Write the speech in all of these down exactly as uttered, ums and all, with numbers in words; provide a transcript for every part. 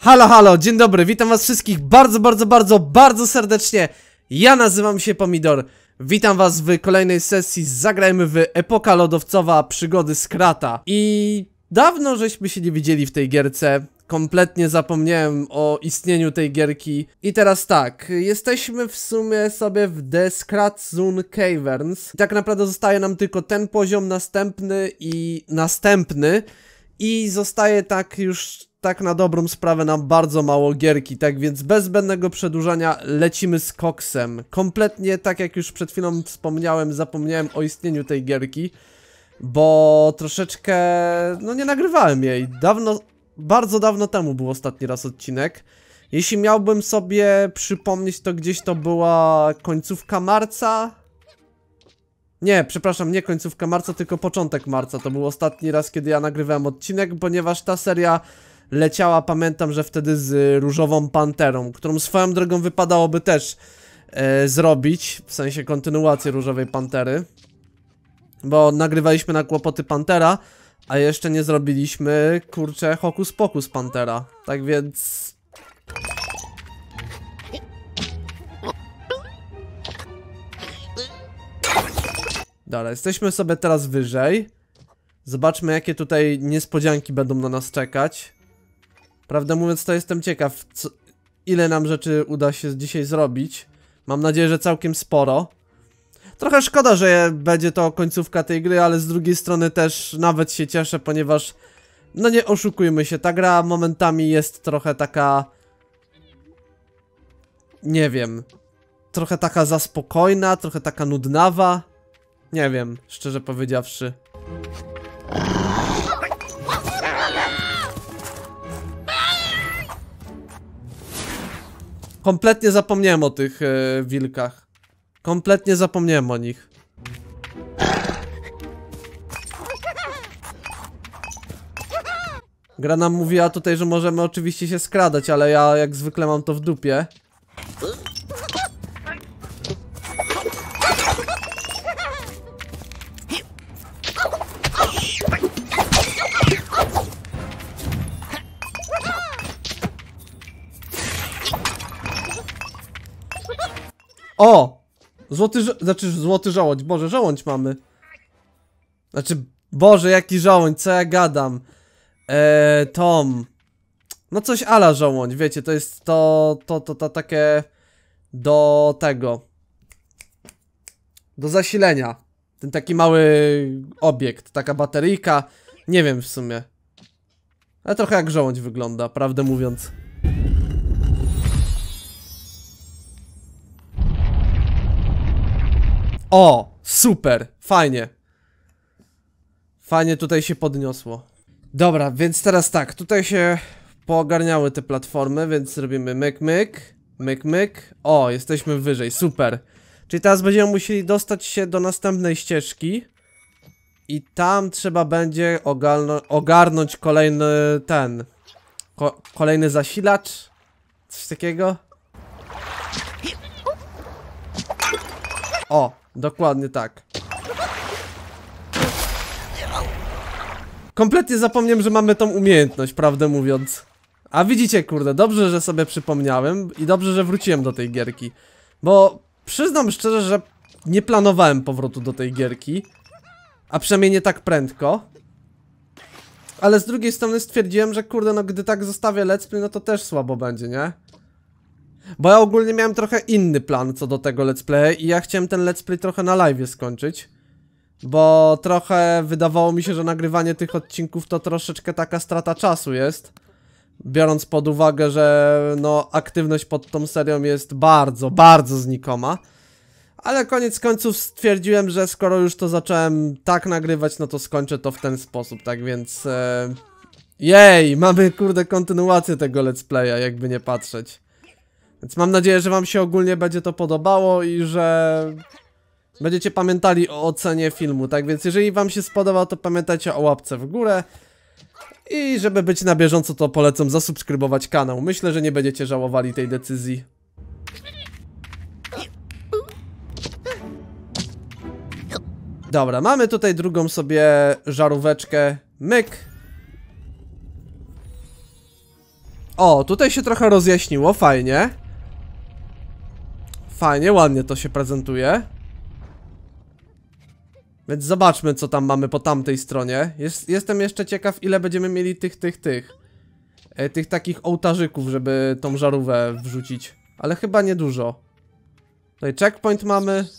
Halo, halo, dzień dobry, witam was wszystkich bardzo, bardzo, bardzo, bardzo serdecznie. Ja nazywam się Pomidor. Witam was w kolejnej sesji Zagrajmy w Epoka Lodowcowa Przygody Scrata. I dawno żeśmy się nie widzieli w tej gierce. Kompletnie zapomniałem o istnieniu tej gierki. I teraz tak, jesteśmy w sumie sobie w The Scrat Zone Caverns. I tak naprawdę zostaje nam tylko ten poziom, następny i następny. I zostaje tak już tak na dobrą sprawę nam bardzo mało gierki, tak więc bez zbędnego przedłużania lecimy z koksem. Kompletnie, tak jak już przed chwilą wspomniałem, zapomniałem o istnieniu tej gierki, bo troszeczkę, no nie nagrywałem jej. Dawno, bardzo dawno temu był ostatni raz odcinek. Jeśli miałbym sobie przypomnieć, to gdzieś to była końcówka marca. Nie, przepraszam, nie końcówka marca, tylko początek marca. To był ostatni raz, kiedy ja nagrywałem odcinek, ponieważ ta seria leciała, pamiętam, że wtedy z Różową Panterą, którą swoją drogą wypadałoby też e, zrobić, w sensie kontynuację Różowej Pantery. Bo nagrywaliśmy na Kłopoty Pantera, a jeszcze nie zrobiliśmy, kurczę, Hokus Pokus Pantera. Tak więc... Dobra, jesteśmy sobie teraz wyżej. Zobaczmy, jakie tutaj niespodzianki będą na nas czekać. Prawdę mówiąc, to jestem ciekaw, co, ile nam rzeczy uda się dzisiaj zrobić. Mam nadzieję, że całkiem sporo. Trochę szkoda, że będzie to końcówka tej gry, ale z drugiej strony też nawet się cieszę, ponieważ... No nie oszukujmy się, ta gra momentami jest trochę taka... Nie wiem... Trochę taka za spokojna, trochę taka nudnawa. Nie wiem, szczerze powiedziawszy. Kompletnie zapomniałem o tych e, wilkach. Kompletnie zapomniałem o nich. Gra nam mówiła tutaj, że możemy oczywiście się skradać, ale ja jak zwykle mam to w dupie. O! Złoty żo... Znaczy złoty żołądź. Boże, żołądź mamy. Znaczy, Boże, jaki żołądź, co ja gadam. Eee, Tom. No coś ala żołądź, wiecie, to jest to, to, to, to takie... Do tego. Do zasilenia. Ten taki mały obiekt, taka bateryjka. Nie wiem w sumie. Ale trochę jak żołądź wygląda, prawdę mówiąc. O, super, fajnie. Fajnie tutaj się podniosło. Dobra, więc teraz tak, tutaj się poogarniały te platformy, więc zrobimy myk, myk, myk, myk. O, jesteśmy wyżej, super. Czyli teraz będziemy musieli dostać się do następnej ścieżki. I tam trzeba będzie ogarnąć kolejny ten, ko kolejny zasilacz. Coś takiego. O, dokładnie tak. Kompletnie zapomniałem, że mamy tą umiejętność, prawdę mówiąc. A widzicie, kurde, dobrze, że sobie przypomniałem i dobrze, że wróciłem do tej gierki. Bo przyznam szczerze, że nie planowałem powrotu do tej gierki. A przynajmniej nie tak prędko. Ale z drugiej strony stwierdziłem, że kurde, no gdy tak zostawię let's play, no to też słabo będzie, nie? Bo ja ogólnie miałem trochę inny plan co do tego let's play i ja chciałem ten let's play trochę na live skończyć. Bo trochę wydawało mi się, że nagrywanie tych odcinków to troszeczkę taka strata czasu jest. Biorąc pod uwagę, że no aktywność pod tą serią jest bardzo, bardzo znikoma. Ale koniec końców stwierdziłem, że skoro już to zacząłem tak nagrywać, no to skończę to w ten sposób, tak więc... E... Jej, mamy kurde kontynuację tego let's playa, jakby nie patrzeć. Więc mam nadzieję, że wam się ogólnie będzie to podobało i że będziecie pamiętali o ocenie filmu. Tak więc jeżeli wam się spodobał, to pamiętajcie o łapce w górę. I żeby być na bieżąco, to polecam zasubskrybować kanał. Myślę, że nie będziecie żałowali tej decyzji. Dobra, mamy tutaj drugą sobie żaróweczkę. Myk. O, tutaj się trochę rozjaśniło, fajnie. Fajnie, ładnie to się prezentuje. Więc zobaczmy, co tam mamy po tamtej stronie. Jest, jestem jeszcze ciekaw, ile będziemy mieli tych, tych, tych. E, tych takich ołtarzyków, żeby tą żarówkę wrzucić. Ale chyba niedużo. Tutaj checkpoint mamy.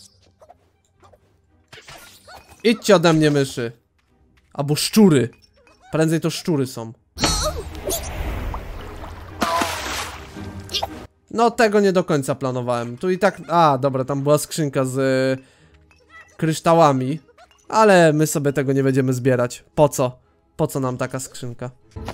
Idźcie ode mnie, myszy. Albo szczury. Prędzej to szczury są. No tego nie do końca planowałem. Tu i tak... A, dobra, tam była skrzynka z y, kryształami. Ale my sobie tego nie będziemy zbierać. Po co? Po co nam taka skrzynka?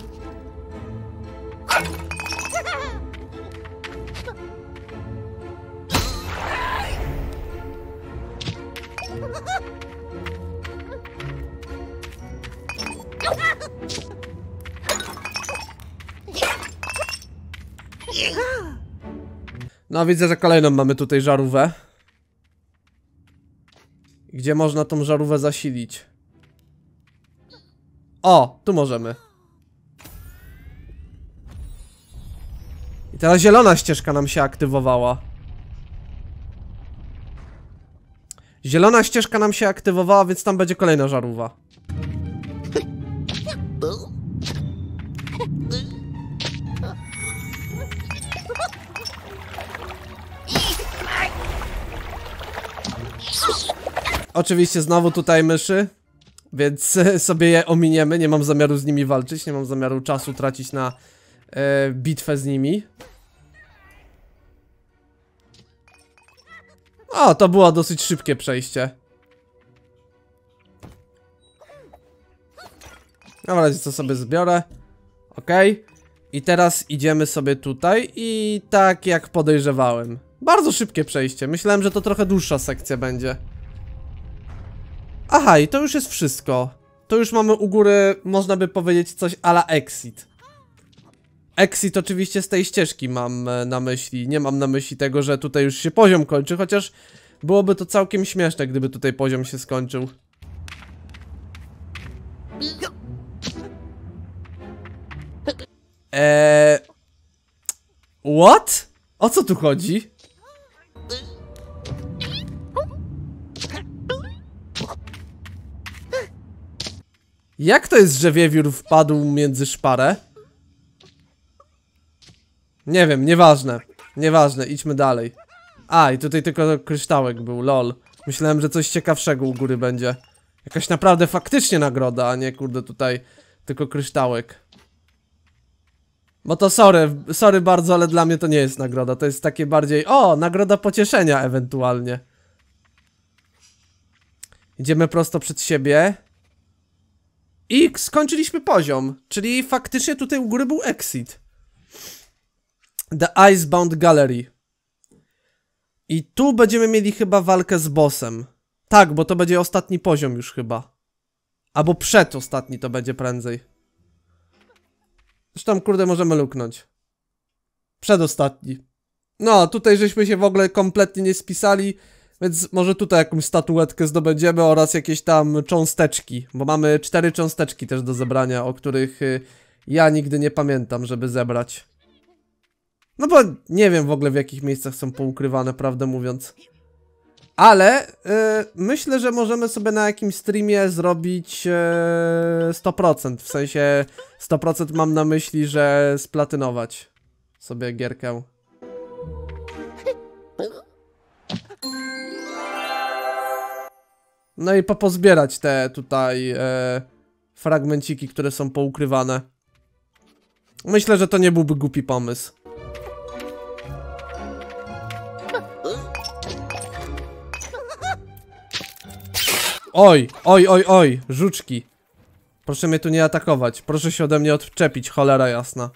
No widzę, że kolejną mamy tutaj żarówkę. Gdzie można tą żarówkę zasilić? O, tu możemy. I teraz zielona ścieżka nam się aktywowała. Zielona ścieżka nam się aktywowała, więc tam będzie kolejna żarówka. Oczywiście znowu tutaj myszy, więc sobie je ominiemy, nie mam zamiaru z nimi walczyć, nie mam zamiaru czasu tracić na e, bitwę z nimi. O, to było dosyć szybkie przejście. Na razie co sobie zbiorę. Ok. I teraz idziemy sobie tutaj i tak jak podejrzewałem. Bardzo szybkie przejście, myślałem, że to trochę dłuższa sekcja będzie. Aha, i to już jest wszystko. To już mamy u góry, można by powiedzieć, coś a la exit. Exit oczywiście z tej ścieżki mam na myśli. Nie mam na myśli tego, że tutaj już się poziom kończy, chociaż byłoby to całkiem śmieszne, gdyby tutaj poziom się skończył. Eee... What? O co tu chodzi? Jak to jest, że wiewiór wpadł między szparę? Nie wiem, nieważne. Nieważne, idźmy dalej. A, i tutaj tylko kryształek był, lol. Myślałem, że coś ciekawszego u góry będzie. Jakaś naprawdę faktycznie nagroda, a nie kurde tutaj tylko kryształek. Bo to sorry, sorry bardzo, ale dla mnie to nie jest nagroda. To jest takie bardziej, o, nagroda pocieszenia ewentualnie. Idziemy prosto przed siebie. I skończyliśmy poziom, czyli faktycznie tutaj u góry był exit. The Icebound Gallery. I tu będziemy mieli chyba walkę z bossem. Tak, bo to będzie ostatni poziom już chyba. Albo przedostatni to będzie prędzej. Zresztą kurde możemy luknąć. Przedostatni. No, tutaj żeśmy się w ogóle kompletnie nie spisali. Więc może tutaj jakąś statuetkę zdobędziemy oraz jakieś tam cząsteczki. Bo mamy cztery cząsteczki też do zebrania, o których y, ja nigdy nie pamiętam, żeby zebrać. No bo nie wiem w ogóle w jakich miejscach są poukrywane, prawdę mówiąc. Ale y, myślę, że możemy sobie na jakimś streamie zrobić y, sto procent. W sensie sto procent mam na myśli, że splatynować sobie gierkę. No i popozbierać te tutaj e, fragmenciki, które są poukrywane. Myślę, że to nie byłby głupi pomysł. Oj, oj, oj, oj, żuczki. Proszę mnie tu nie atakować. Proszę się ode mnie odczepić, cholera jasna.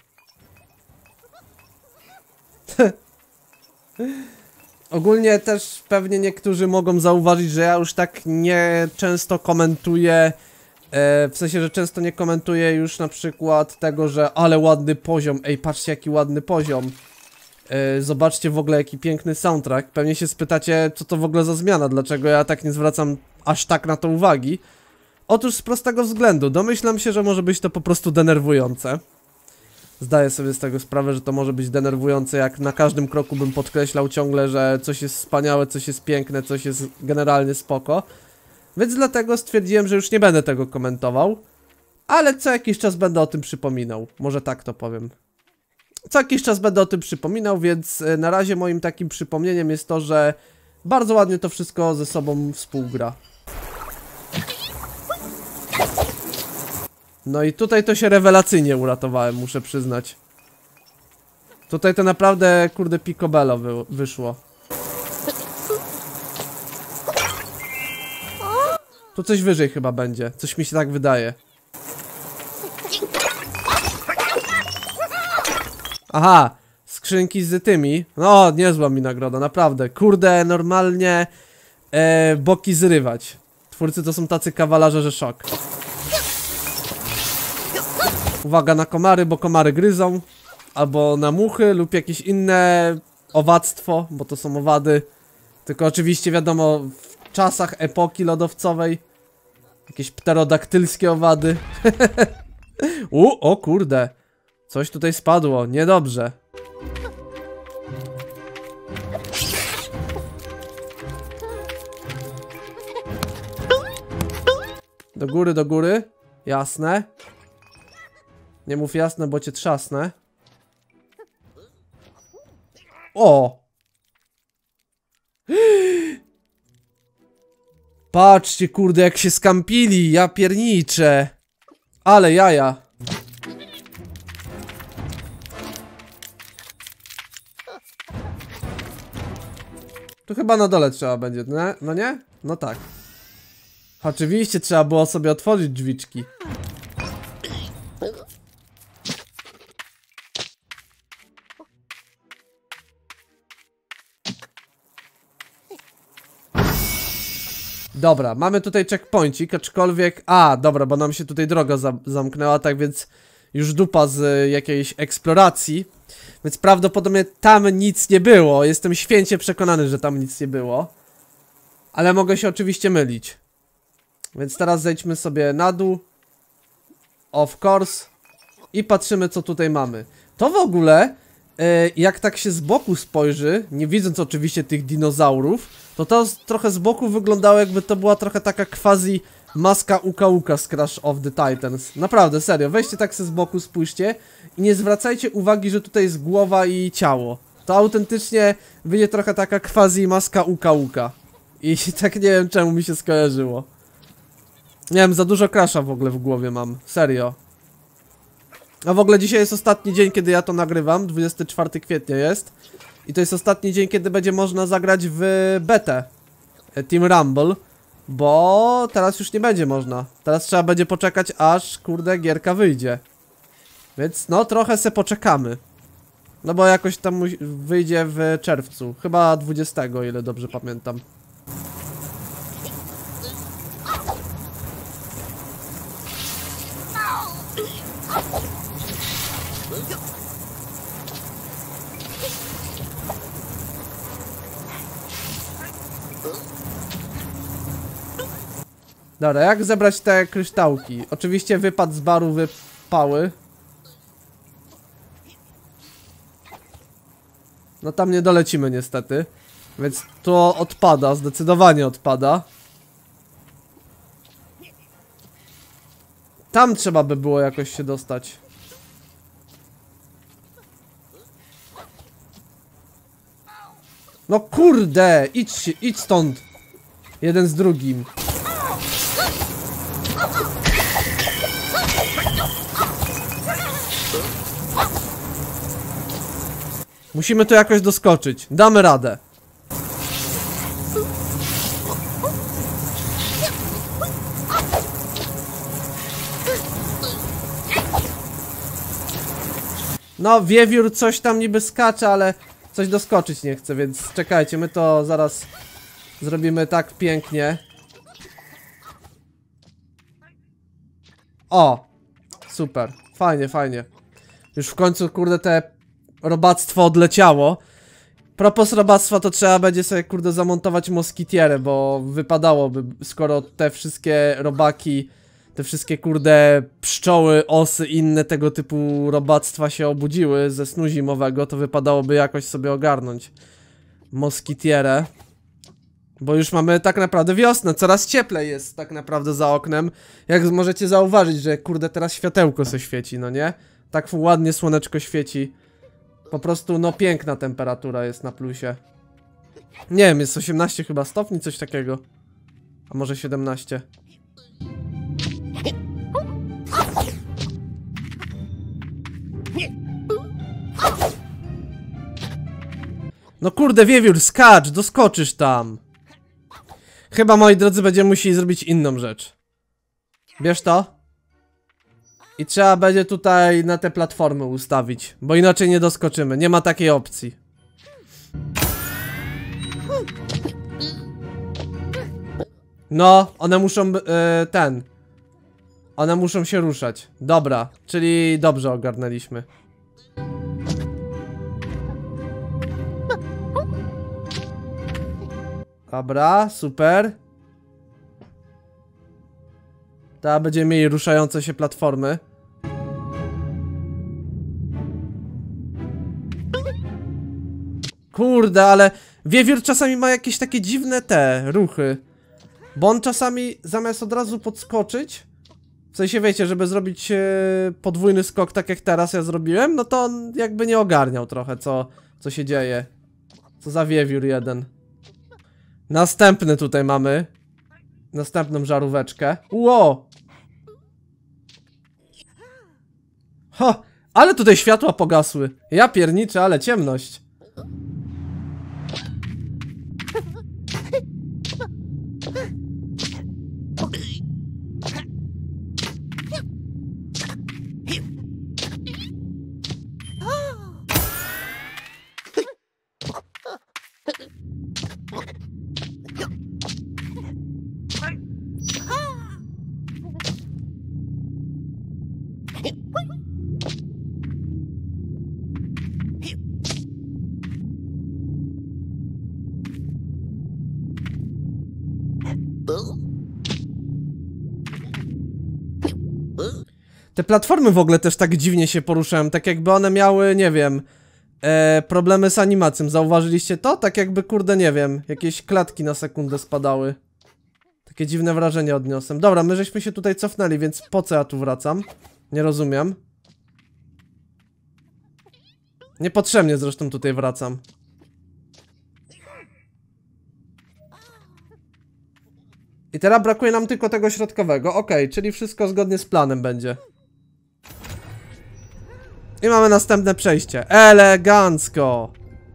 Ogólnie też pewnie niektórzy mogą zauważyć, że ja już tak nie często komentuję, e, w sensie, że często nie komentuję już na przykład tego, że ale ładny poziom, ej patrzcie jaki ładny poziom, e, zobaczcie w ogóle jaki piękny soundtrack. Pewnie się spytacie, co to w ogóle za zmiana, dlaczego ja tak nie zwracam aż tak na to uwagi. Otóż z prostego względu, domyślam się, że może być to po prostu denerwujące. Zdaję sobie z tego sprawę, że to może być denerwujące, jak na każdym kroku bym podkreślał ciągle, że coś jest wspaniałe, coś jest piękne, coś jest generalnie spoko. Więc dlatego stwierdziłem, że już nie będę tego komentował. Ale co jakiś czas będę o tym przypominał. Może tak to powiem. Co jakiś czas będę o tym przypominał, więc na razie moim takim przypomnieniem jest to, że bardzo ładnie to wszystko ze sobą współgra. No i tutaj to się rewelacyjnie uratowałem, muszę przyznać. Tutaj to naprawdę, kurde, picobello wy wyszło. Tu coś wyżej chyba będzie, coś mi się tak wydaje. Aha, skrzynki z tymi. No, niezła mi nagroda, naprawdę. Kurde, normalnie e, boki zrywać. Twórcy to są tacy kawalarze, że szok. Uwaga na komary, bo komary gryzą. Albo na muchy lub jakieś inne owadztwo, bo to są owady. Tylko oczywiście wiadomo, w czasach epoki lodowcowej jakieś pterodaktylskie owady. U, o kurde. Coś tutaj spadło, niedobrze. Do góry, do góry. Jasne. Nie mów jasne, bo cię trzasnę. O! Patrzcie, kurde, jak się skampili, ja pierniczę. Ale jaja. Tu chyba na dole trzeba będzie, nie? No nie? No tak. Oczywiście trzeba było sobie otworzyć drzwiczki. Dobra, mamy tutaj checkpointik, aczkolwiek... A, dobra, bo nam się tutaj droga za zamknęła, tak więc już dupa z y, jakiejś eksploracji. Więc prawdopodobnie tam nic nie było. Jestem święcie przekonany, że tam nic nie było. Ale mogę się oczywiście mylić. Więc teraz zejdźmy sobie na dół. Of course. I patrzymy, co tutaj mamy. To w ogóle, yy, jak tak się z boku spojrzy, nie widząc oczywiście tych dinozaurów, to to trochę z boku wyglądało, jakby to była trochę taka quasi maska Uka Uka z Crash of the Titans. Naprawdę, serio, weźcie tak sobie z boku, spójrzcie i nie zwracajcie uwagi, że tutaj jest głowa i ciało. To autentycznie wyjdzie trochę taka quasi maska Uka Uka. I tak nie wiem, czemu mi się skojarzyło. Nie wiem, za dużo Crasha w ogóle w głowie mam, serio. A w ogóle dzisiaj jest ostatni dzień, kiedy ja to nagrywam, dwudziestego czwartego kwietnia jest. I to jest ostatni dzień, kiedy będzie można zagrać w betę Team Rumble. Bo teraz już nie będzie można. Teraz trzeba będzie poczekać, aż kurde gierka wyjdzie. Więc no trochę se poczekamy. No bo jakoś tam wyjdzie w czerwcu. Chyba dwudziestego, o ile dobrze pamiętam. Dobra, jak zebrać te kryształki? Oczywiście wypad z baru wypały. No tam nie dolecimy niestety. Więc to odpada, zdecydowanie odpada. Tam trzeba by było jakoś się dostać. No kurde, idź, idź stąd. Jeden z drugim. Musimy tu jakoś doskoczyć. Damy radę. No, wiewiór coś tam niby skacze, ale coś doskoczyć nie chce, więc czekajcie, my to zaraz zrobimy tak pięknie. O! Super, fajnie, fajnie. Już w końcu, kurde, te robactwo odleciało. Propos robactwa, to trzeba będzie sobie, kurde, zamontować moskitierę, bo wypadałoby, skoro te wszystkie robaki te wszystkie kurde pszczoły, osy i inne tego typu robactwa się obudziły ze snu zimowego, to wypadałoby jakoś sobie ogarnąć moskitierę. Bo już mamy tak naprawdę wiosnę, coraz cieplej jest tak naprawdę za oknem. Jak możecie zauważyć, że kurde teraz światełko se świeci, no nie? Tak ładnie słoneczko świeci. Po prostu no piękna temperatura jest na plusie. Nie wiem, jest osiemnaście chyba stopni, coś takiego. A może siedemnaście. No kurde, wiewiór, skacz, doskoczysz tam. Chyba, moi drodzy, będziemy musieli zrobić inną rzecz. Bierz to. I trzeba będzie tutaj na te platformy ustawić, bo inaczej nie doskoczymy, nie ma takiej opcji. No, one muszą, yy, ten One muszą się ruszać. Dobra, czyli dobrze ogarnęliśmy. Dobra, super. Teraz będziemy mieli ruszające się platformy. Kurde, ale wiewiór czasami ma jakieś takie dziwne te ruchy. Bo on czasami zamiast od razu podskoczyć, w sensie wiecie, żeby zrobić e, podwójny skok tak jak teraz ja zrobiłem, no to on jakby nie ogarniał trochę co, co się dzieje. Co za wiewiór jeden. Następny tutaj mamy. Następną żaróweczkę. Ło! Ho! Ale tutaj światła pogasły. Ja pierniczę, ale ciemność. Te platformy w ogóle też tak dziwnie się poruszają, tak jakby one miały, nie wiem, e, problemy z animacją. Zauważyliście to? Tak jakby, kurde, nie wiem, jakieś klatki na sekundę spadały. Takie dziwne wrażenie odniosłem. Dobra, my żeśmy się tutaj cofnęli, więc po co ja tu wracam? Nie rozumiem. Niepotrzebnie zresztą tutaj wracam. I teraz brakuje nam tylko tego środkowego. Okej, czyli wszystko zgodnie z planem będzie. I mamy następne przejście. Elegancko.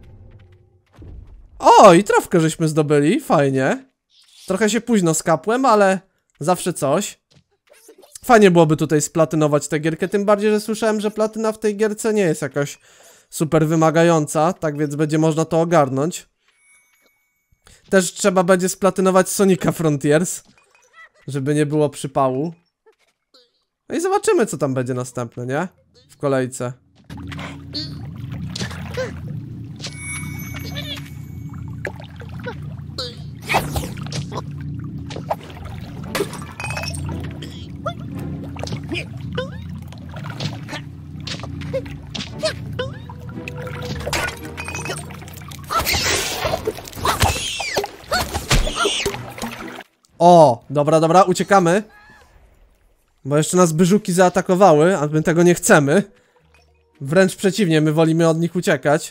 O, i trawkę żeśmy zdobyli. Fajnie. Trochę się późno skapłem, ale zawsze coś. Fajnie byłoby tutaj splatynować tę gierkę. Tym bardziej, że słyszałem, że platyna w tej gierce nie jest jakaś super wymagająca. Tak więc będzie można to ogarnąć. Też trzeba będzie splatynować Sonica Frontiers, żeby nie było przypału. No i zobaczymy, co tam będzie następne, nie? W kolejce. O, dobra, dobra, uciekamy. Bo jeszcze nas byżuki zaatakowały, a my tego nie chcemy. Wręcz przeciwnie, my wolimy od nich uciekać.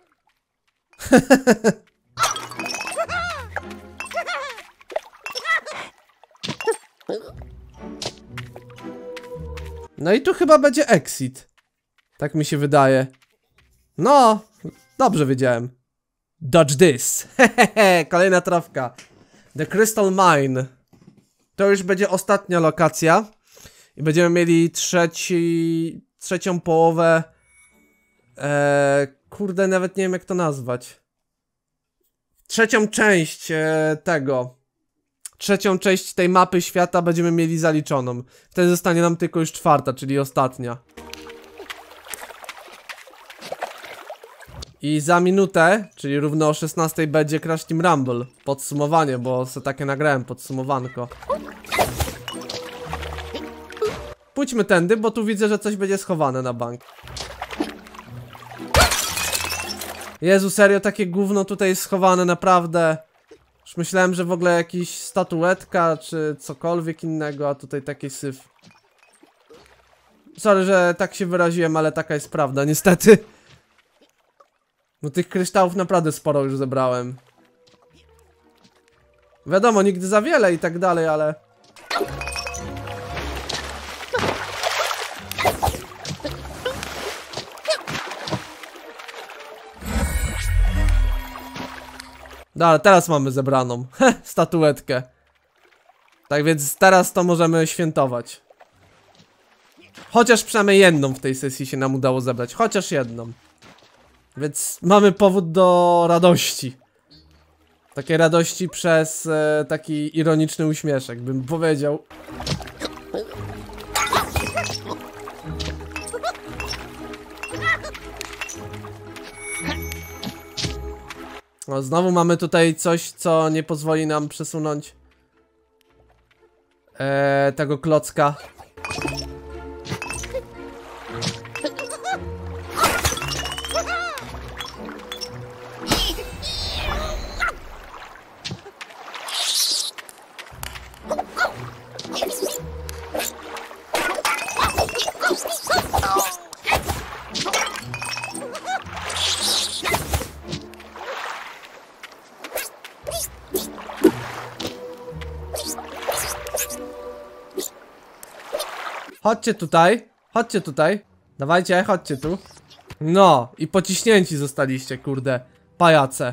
No i tu chyba będzie exit. Tak mi się wydaje. No, dobrze wiedziałem. Dodge this. Hehehe, kolejna trawka. The Crystal Mine. To już będzie ostatnia lokacja. I będziemy mieli trzeci, trzecią połowę. E, kurde, nawet nie wiem jak to nazwać. Trzecią część e, tego. Trzecią część tej mapy świata będziemy mieli zaliczoną. Wtedy zostanie nam tylko już czwarta, czyli ostatnia. I za minutę, czyli równo o szesnastej będzie Crash Team Rumble. Podsumowanie, bo sobie takie nagrałem podsumowanko. pójdźmy tędy, bo tu widzę, że coś będzie schowane na bank. Jezu, serio, takie gówno tutaj jest schowane, naprawdę. Już myślałem, że w ogóle jakiś statuetka, czy cokolwiek innego, a tutaj taki syf. Sorry, że tak się wyraziłem, ale taka jest prawda, niestety. No tych kryształów naprawdę sporo już zebrałem. Wiadomo, nigdy za wiele i tak dalej, ale... No, ale teraz mamy zebraną statuetkę. Tak więc teraz to możemy świętować. Chociaż przynajmniej jedną w tej sesji się nam udało zebrać. Chociaż jedną. Więc mamy powód do radości. Takiej radości przez e, taki ironiczny uśmieszek, bym powiedział. O, znowu mamy tutaj coś, co nie pozwoli nam przesunąć e, tego klocka. Chodźcie tutaj, chodźcie tutaj. Dawajcie, chodźcie tu. No, i pociśnięci zostaliście, kurde, pajace.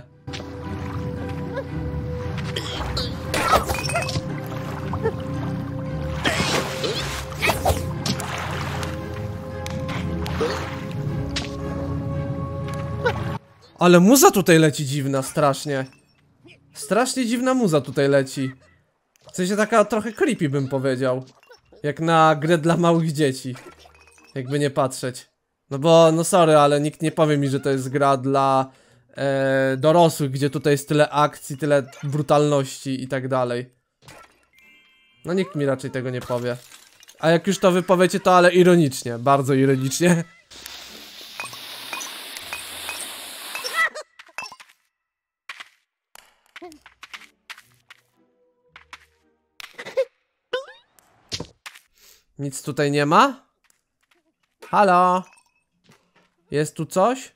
Ale muza tutaj leci dziwna, strasznie. Strasznie dziwna muza tutaj leci. W sensie taka trochę creepy, bym powiedział. Jak na grę dla małych dzieci. Jakby nie patrzeć. No bo, no sorry, ale nikt nie powie mi, że to jest gra dla e, dorosłych, gdzie tutaj jest tyle akcji, tyle brutalności i tak dalej. No nikt mi raczej tego nie powie. A jak już to wypowiecie, to ale ironicznie, bardzo ironicznie. Nic tutaj nie ma? Halo? Jest tu coś?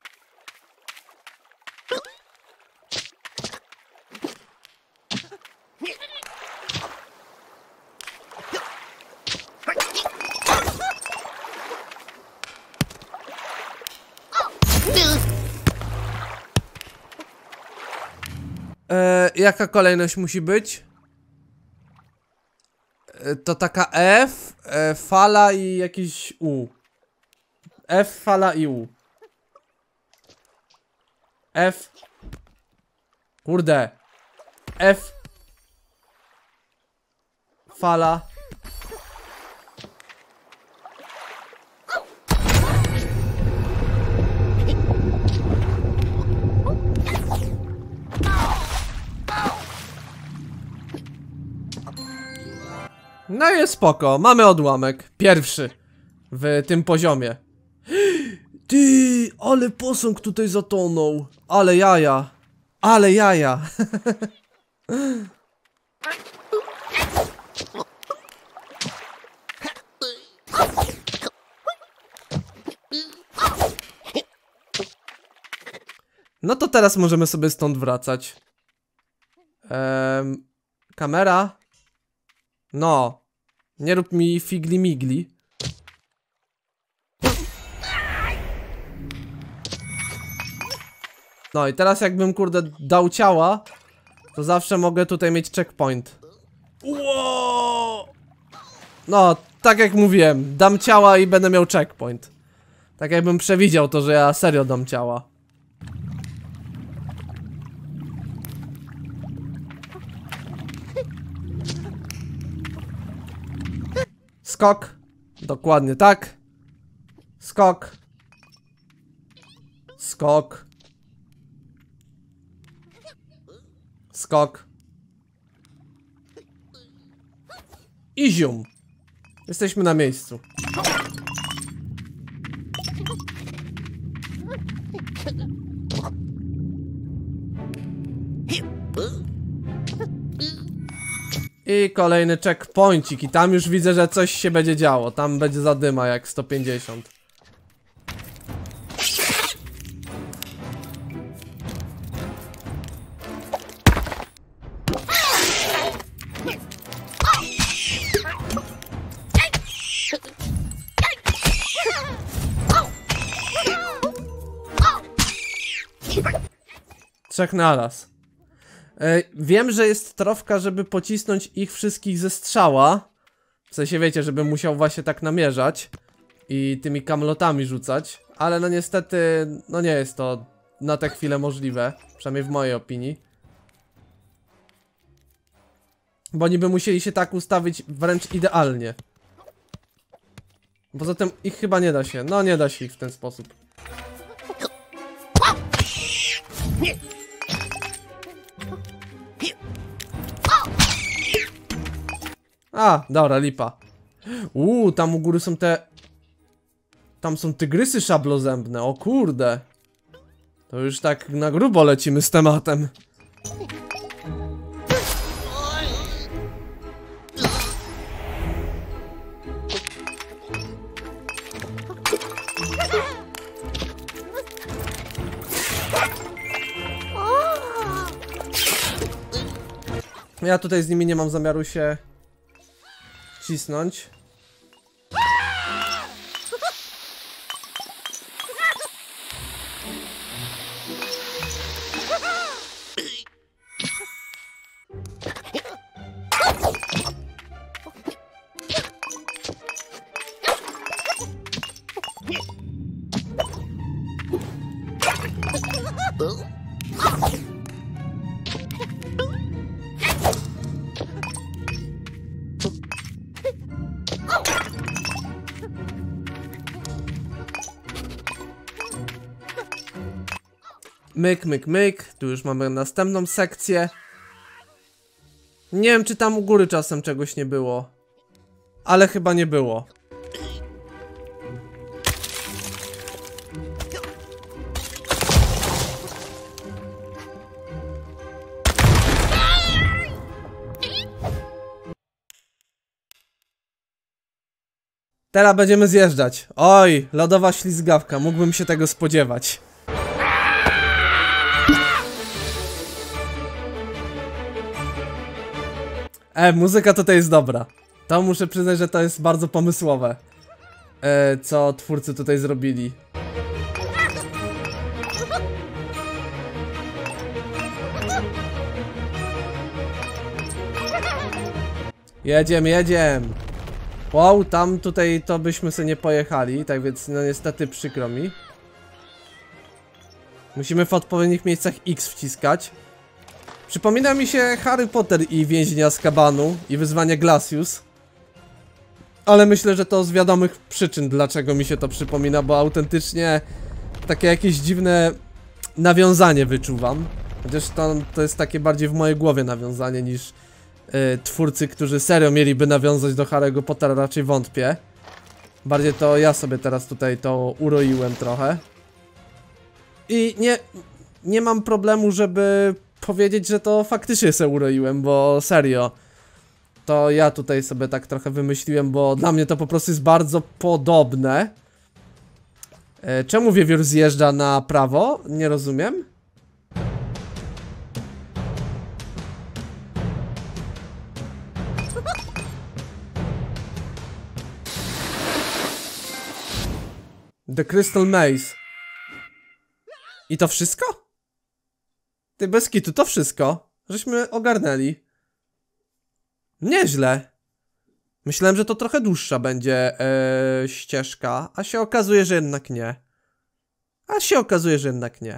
E, jaka kolejność musi być? E, to taka F, e, fala i jakiś U. F, fala i U. F. Kurde. F. Fala. No i jest spoko, mamy odłamek. Pierwszy. W tym poziomie. Ty, ale posąg tutaj zatonął. Ale jaja. Ale jaja. No to teraz możemy sobie stąd wracać. Ehm, kamera. No. Nie rób mi figli migli. No i teraz jakbym, kurde, dał ciała, to zawsze mogę tutaj mieć checkpoint. Wow! No, tak jak mówiłem, dam ciała i będę miał checkpoint. Tak jakbym przewidział to, że ja serio dam ciała. Skok. Dokładnie tak. Skok. Skok. Skok. I zium. Jesteśmy na miejscu. I kolejny checkpointik i tam już widzę, że coś się będzie działo. Tam będzie zadyma jak sto pięćdziesiąt. Trzech naraz. Yy, wiem, że jest trofka, żeby pocisnąć ich wszystkich ze strzała. W sensie wiecie, żeby musiał właśnie tak namierzać i tymi kamlotami rzucać. Ale no niestety, no nie jest to na tę chwilę możliwe. Przynajmniej w mojej opinii. Bo oni by musieli się tak ustawić wręcz idealnie. Poza tym ich chyba nie da się. No nie da się ich w ten sposób. A, dobra, lipa. Uuu, tam u góry są te... Tam są tygrysy szablozębne, o kurde. To już tak na grubo lecimy z tematem. Ja tutaj z nimi nie mam zamiaru się cisnąć. Myk, myk, myk. Tu już mamy następną sekcję. Nie wiem, czy tam u góry czasem czegoś nie było. Ale chyba nie było. Teraz będziemy zjeżdżać. Oj, lodowa ślizgawka. Mógłbym się tego spodziewać. E, muzyka tutaj jest dobra. To muszę przyznać, że to jest bardzo pomysłowe. E, co twórcy tutaj zrobili. Jedziemy, jedziemy. Wow, tam tutaj to byśmy sobie nie pojechali, tak więc no niestety przykro mi. Musimy w odpowiednich miejscach X wciskać. Przypomina mi się Harry Potter i Więzień Azkabanu i Wyzwanie Glacius. Ale myślę, że to z wiadomych przyczyn, dlaczego mi się to przypomina, bo autentycznie takie jakieś dziwne nawiązanie wyczuwam. Chociaż to, to jest takie bardziej w mojej głowie nawiązanie niż yy, twórcy, którzy serio mieliby nawiązać do Harry'ego Pottera, raczej wątpię. Bardziej to ja sobie teraz tutaj to uroiłem trochę. I nie, nie mam problemu, żeby powiedzieć, że to faktycznie se uroiłem, bo serio. To ja tutaj sobie tak trochę wymyśliłem, bo dla mnie to po prostu jest bardzo podobne. E, czemu wiewiór zjeżdża na prawo? Nie rozumiem. The Crystal Maze. I to wszystko? Ty, bez kitu, to wszystko. Żeśmy ogarnęli. Nieźle. Myślałem, że to trochę dłuższa będzie ee, ścieżka, a się okazuje, że jednak nie. A się okazuje, że jednak nie.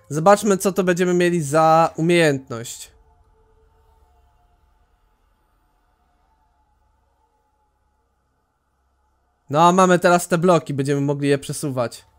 Zobaczmy, co to będziemy mieli za umiejętność. No, a mamy teraz te bloki, będziemy mogli je przesuwać.